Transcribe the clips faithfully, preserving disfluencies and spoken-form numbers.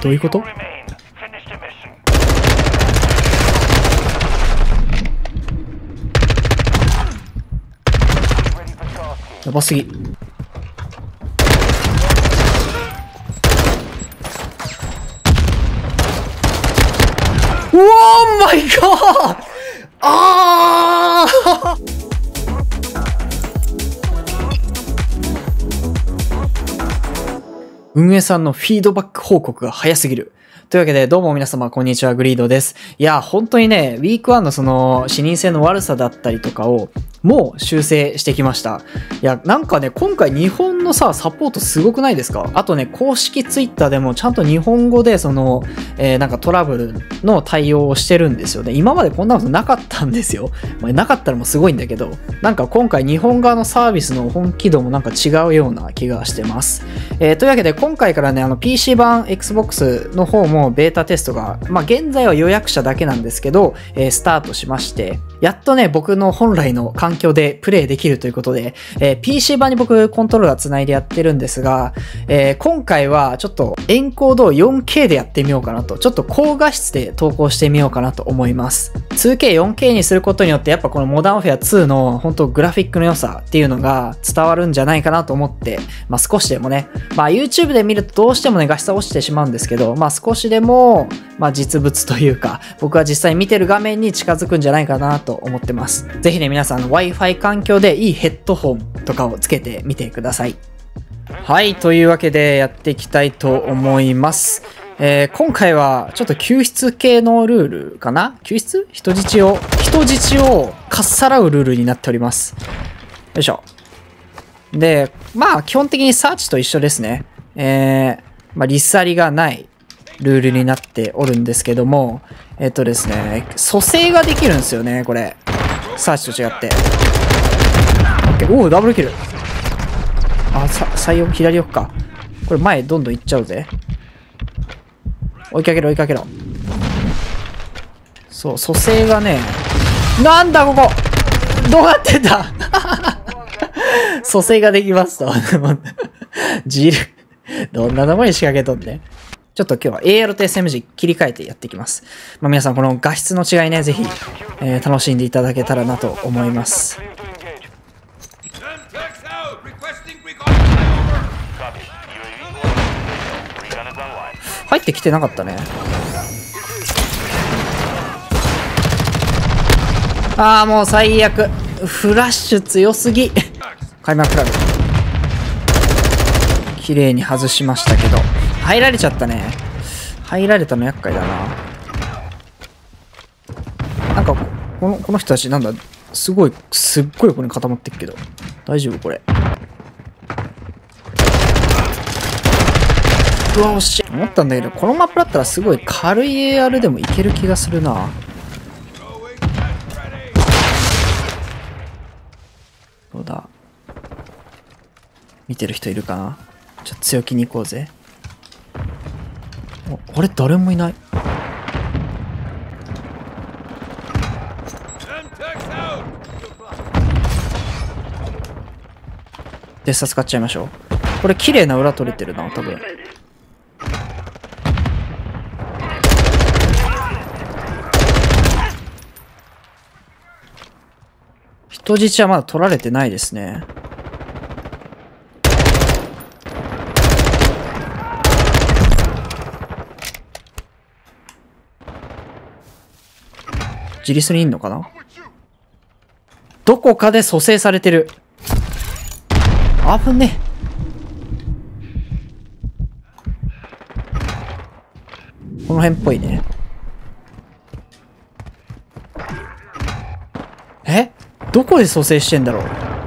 どういうこと？やばすぎ。オーマイガー！ああ運営さんのフィードバック報告が早すぎる。というわけで、どうも皆様、こんにちは、グリードです。いや、本当にね、ウィークワンのその、視認性の悪さだったりとかを、もう修正してきました。いや、なんかね、今回日本のさ、サポートすごくないですか？あとね、公式ツイッターでもちゃんと日本語で、その、えー、なんかトラブルの対応をしてるんですよね。今までこんなことなかったんですよ。まあ、なかったらもうすごいんだけど、なんか今回日本側のサービスの本気度もなんか違うような気がしてます。えー、というわけで、今回からね、あの ピーシー 版 Xbox の方もベータテストが、まあ現在は予約者だけなんですけど、えー、スタートしまして、やっとね、僕の本来の環境でプレイできるということで、えー、ピーシー 版に僕コントローラー繋いでやってるんですが、えー、今回はちょっとエンコードを よんケー でやってみようかなと、ちょっと高画質で投稿してみようかなと思います。ツーケー、よんケー にすることによって、やっぱこのモダンオフェアツーの本当グラフィックの良さっていうのが伝わるんじゃないかなと思って、まあ少しでもね、まあ YouTube で見るとどうしてもね、画質は落ちてしまうんですけど、まあ少しでも、まあ実物というか、僕は実際見てる画面に近づくんじゃないかなと思ってます。ぜひね、皆さん Wi-Fi 環境でいいヘッドホンとかをつけてみてください。はい、というわけでやっていきたいと思います。えー、今回はちょっと救出系のルールかな？救出？人質を、人質をかっさらうルールになっております。よいしょ。で、まあ基本的にサーチと一緒ですね。えー、まあリスありがないルールになっておるんですけども、えっとですね、蘇生ができるんですよね、これ。サーチと違って。おお、ダブルキル。あ、さ、左奥、左奥か。これ前どんどん行っちゃうぜ。追いかけろ追いかけろ。そう、蘇生がね、なんだここどうなってんだ蘇生ができますと。ジル。どんなとこに仕掛けとんね。ちょっと今日は エーアール と エスエムジー 切り替えてやっていきます。まあ、皆さんこの画質の違いね、ぜひ、えー、楽しんでいただけたらなと思います。入ってきてなかったね。ああ、もう最悪。フラッシュ強すぎ。開幕クラブ。綺麗に外しましたけど。入られちゃったね。入られたの厄介だな。なんか、この、この人たちなんだ、すごい、すっごいここに固まってるけど。大丈夫これ。うわ、惜しい。思ったんだけど、このマップだったらすごい軽い エーアール でもいける気がするな。どうだ。見てる人いるかな？ちょっと強気に行こうぜ。お、あれ誰もいない。デッサ使っちゃいましょう。これ綺麗な裏取れてるな、多分。人質はまだ取られてないですね。自立にいんのかな？どこかで蘇生されてる。危ね。この辺っぽいね。え？どこで蘇生してんだろう。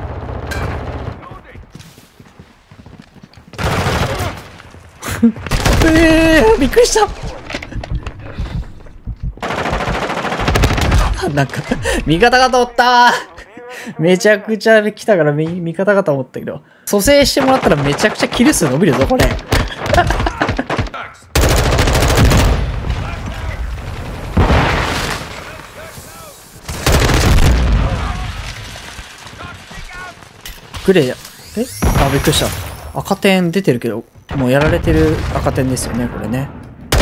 えー、びっくりした。なんか、味方が通ったー。めちゃくちゃ来たから味、味方かと思ったけど。蘇生してもらったらめちゃくちゃキル数伸びるぞ、これ。グレーや。え？あ、びっくりした。赤点出てるけど、もうやられてる赤点ですよね、これね。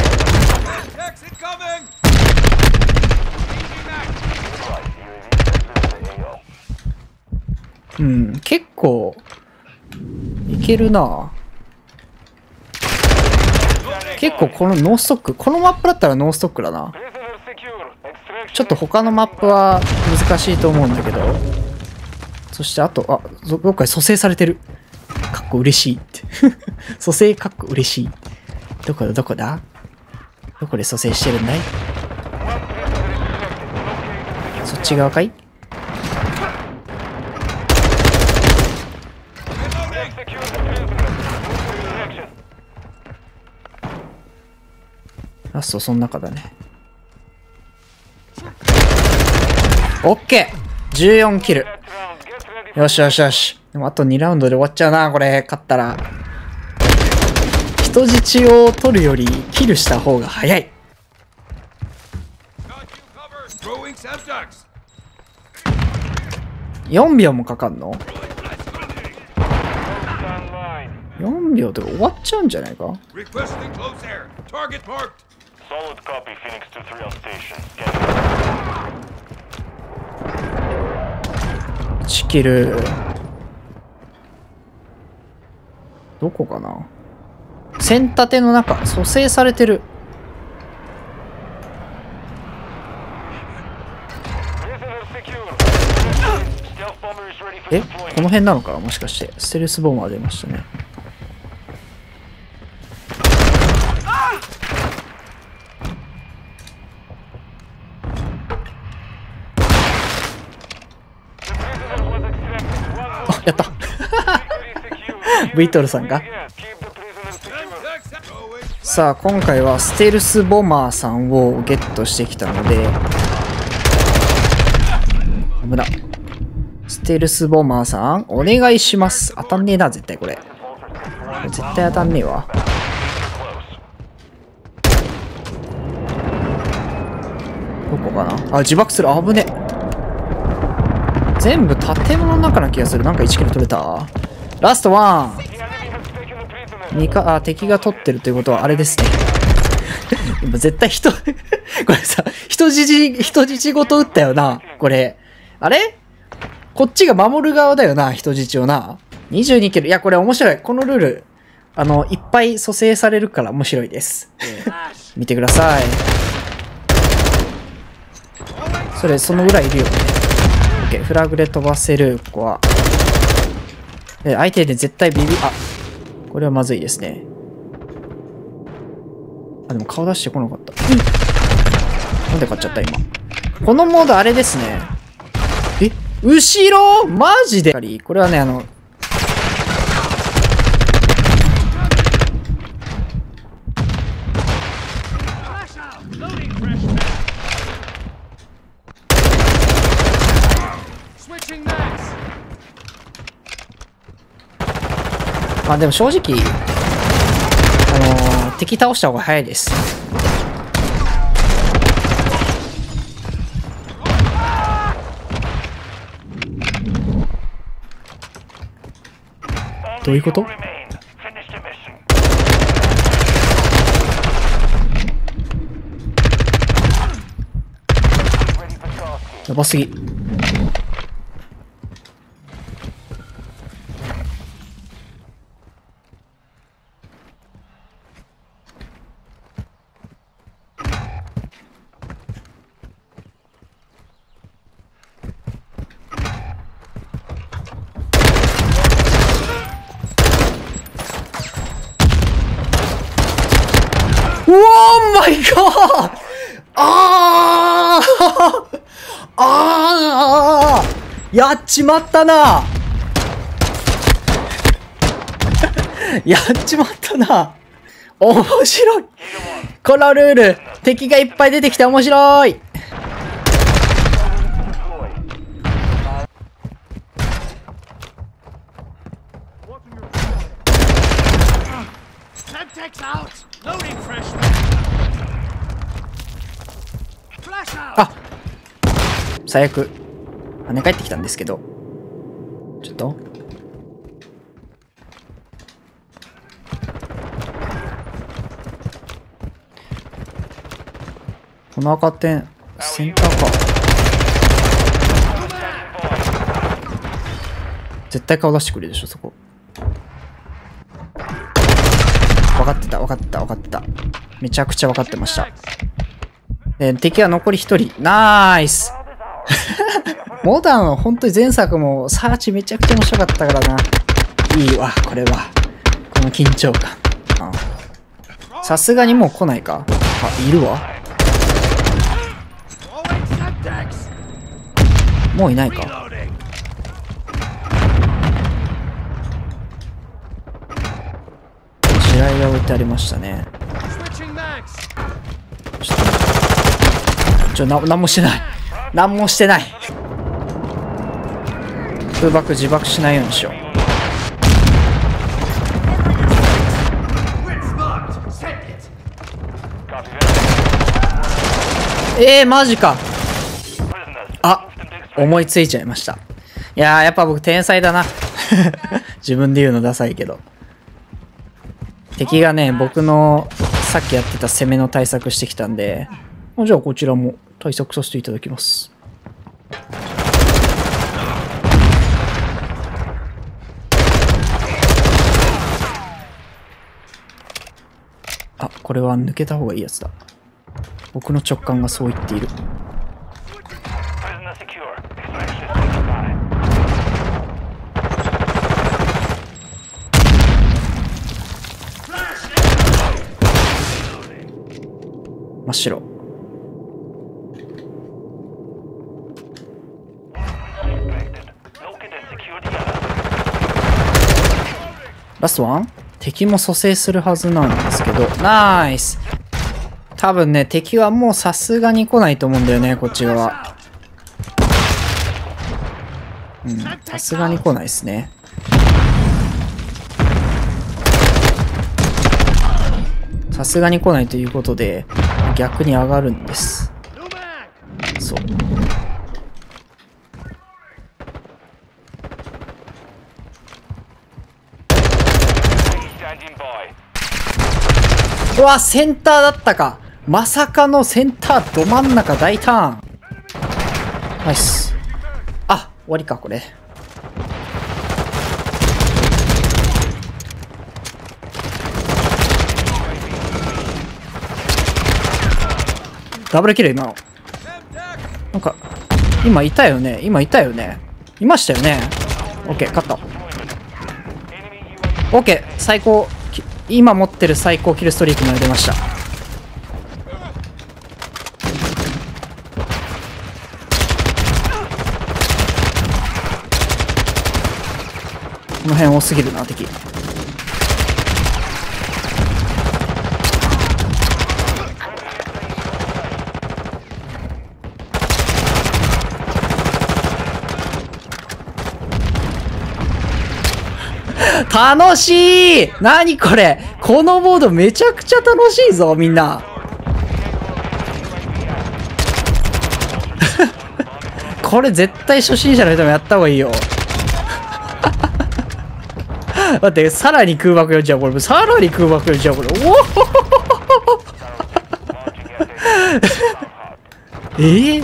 うん、結構、いけるな。結構このノーストック、このマップだったらノーストックだな。ちょっと他のマップは難しいと思うんだけど。そしてあと、あ、どっかで蘇生されてる。かっこ嬉しいって。蘇生かっこ嬉しい。どこだどこだどこで蘇生してるんだい？そっち側かい？ラストその中だね。オッケー !じゅうよん キル。よしよしよし。でもあとにラウンドで終わっちゃうな、これ。勝ったら。人質を取るよりキルした方が早い。よんびょうもかかんの？ よん 秒とか終わっちゃうんじゃないか？いちキル。どこかな？線立ての中、蘇生されてる。え、この辺なのかな、もしかして。ステルスボーマー出ましたね。あ、やったビートルさんが。さあ今回はステルスボマーさんをゲットしてきたので、危な。ステルスボマーさんお願いします。当たんねえな絶対これ。絶対当たんねえわ。どこかなあ、自爆する。危ね。全部建物の中な気がする。なんかいちキロ取れた。ラストワン。にか、あ、敵が取ってるということはあれですね。今絶対人、これさ、人質、人質ごと撃ったよな。これ。あれこっちが守る側だよな、人質をな。にじゅうにキル。いや、これ面白い。このルール、あの、いっぱい蘇生されるから面白いです。見てください。それ、その裏いるよね。OK。フラグで飛ばせる、ここは。で、相手で絶対ビビ、あ、これはまずいですね。あ、でも顔出してこなかった。うん、なんで買っちゃった今。このモードあれですね。え、後ろマジでこれはね、あの、まあでも正直、あのー、敵倒した方が早いです。どういうこと？やばすぎ。オーマイガー！あーあーやっちまったなやっちまったな。面白い。このルール、敵がいっぱい出てきて面白い。あ、最悪跳ね返ってきたんですけど、ちょっとこの赤点センターか。 絶対顔出してくれるでしょ、そこ。分かってた、分かった、分かってた。めちゃくちゃ分かってました。で、敵は残りひとり。ナイスモダンは本当に前作もサーチめちゃくちゃ面白かったからな。いいわ、これは。この緊張感。さすがにもう来ないか。あ、いるわ。もういないか。地雷が置いてありましたね。ちょっと、ちょ、な、なんもしてない。なんもしてない。空爆自爆しないようにしよう。えー、マジか。あ、思いついちゃいました。いやー、やっぱ僕天才だな。自分で言うのダサいけど。敵がね、僕のさっきやってた攻めの対策してきたんで、じゃあこちらも対策させていただきます。あ、これは抜けた方がいいやつだ。僕の直感がそう言っている。真っ白。ラストワン？敵も蘇生するはずなんですけど、ナイス。多分ね、敵はもうさすがに来ないと思うんだよね、こっち側。うん、さすがに来ないですね。さすがに来ないということで、逆に上がるんです。そう。うわ、センターだったか。まさかのセンターど真ん中大ターン。ナイス。あ、終わりか、これ。ダブルキル今の。なんか、今いたよね。今いたよね。いましたよね。オッケー、勝った。オッケー、最高。今持ってる最高キルストリークまで出ました。この辺多すぎるな、敵。楽しい！何これ！このモードめちゃくちゃ楽しいぞ、みんな。これ絶対初心者の人もやった方がいいよ。待って、さらに空爆よ、じゃあこれ。さらに空爆よ、じゃあこれ。おおえー、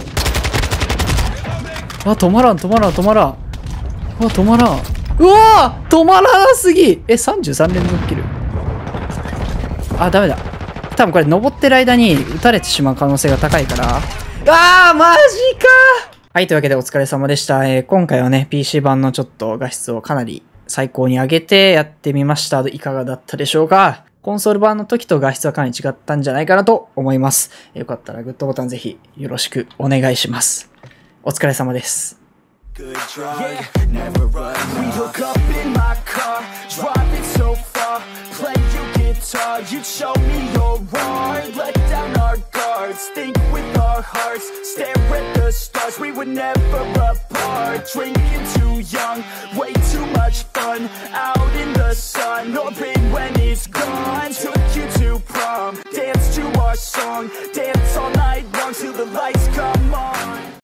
あ、止まらん、止まらん、止まらん。あ、止まらん。うわー止まらなすぎえ、さんじゅうさん連続キル。あ、ダメだ。多分これ登ってる間に撃たれてしまう可能性が高いから。あーマジかはい、というわけでお疲れ様でした。えー、今回はね、ピーシー 版のちょっと画質をかなり最高に上げてやってみました。いかがだったでしょうか？コンソール版の時と画質はかなり違ったんじゃないかなと思います。よかったらグッドボタンぜひよろしくお願いします。お疲れ様です。Good drug, yeah, never run. We hook up in my car, driving so far. Play your guitar, you show me your art. Let down our guards, think with our hearts. Stare at the stars, we were never apart. Drinking too young, way too much fun. Out in the sun, open when it's gone. Took you to prom, dance to our song. Dance all night long till the lights come on.